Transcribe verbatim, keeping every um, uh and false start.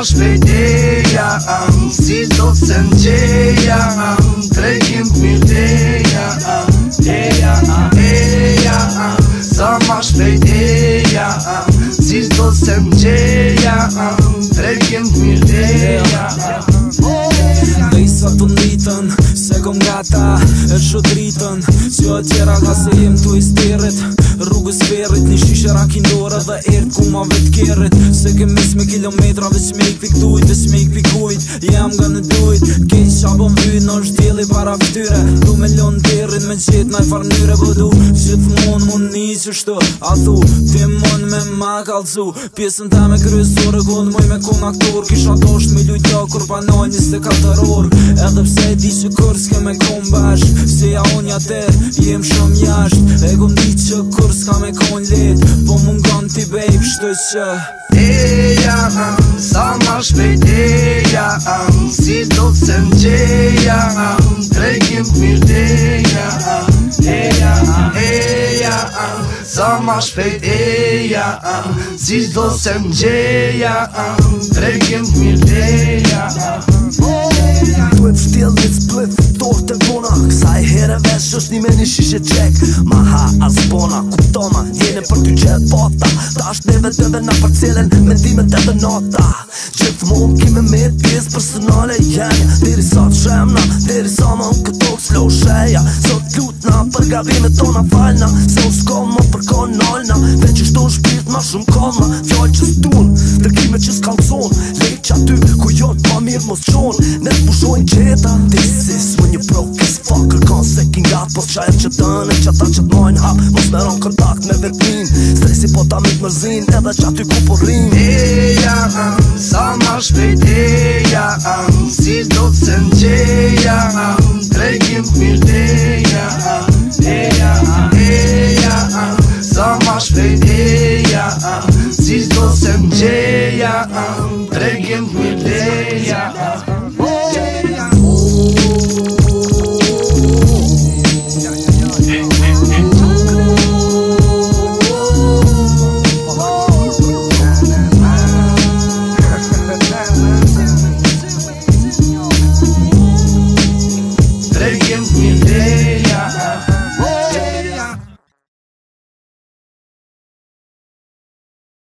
shpejt eja, si do të ngjeja, tregim t'mirë eja, eja, eja, sa ma shpejt eja, si do të ngjeja, tregim t'mirë eja. Dhe sa të ndritën, se kom gata e shu dritën, që atjera ka se jem tu i stirit, rrugës verit, një shishe rakindore dhe ert ku ma vet kerit, se kem mis me kilometra veç me ik piktujt, veç me ik pikujt, jam gonna do it, kej shabon vyt në është djeli para ftyre, du me lon derin me qit naj farnyre, po du gjithmon mun një që shtu, a thu, ti mon me ma kalzu, pjesën ta me kryesore, kun muj me kun aktor, kisha dosht me lujta kur panoj njëste katër orë, edhe pse e di që kur s'ke me kon bashk, se ja onja ter, jem shumë jasht, e kum di që kur s'ka me kon let, po mungon ti babe, shtoj që eja, sa ma shpejt eja, si do të ngjeja, tregim t'mirë eja, eja, eja, sa ma shpejt eja, si do të ngjeja, tregim t'mirë eja. Duhet still një split, torë të vona, kësa i here vesh është një me një shishe qek, ma ha as bona, kuptona, jene për ty qet bota, ta është neve të dhe na parcelen, mendimet edhe nota, gjithmon kime me pjesë personale jenja, diri sa të shemna, diri sa më në këto s'lo sheja, sot lutna për gabimet tona falna, se u s'kom më për konolna, veç i shto shpirt ma shumë koma, fjall që s'tun, tërkime që s'kalzon, lejt që aty ku jot ma mirë mos qon, ne t'pushojnë qeta, this is when you broke as fuck, kërkon se kingat, pos qa e që tënë, që ta që t'nojnë hap, mos me ron kontakt me vetmin, stresi po ta mit mërzin, edhe që aty ku po rrim. Eja, sa ma shpejt eja, si do të ngjeja, tregim t'mirë eja,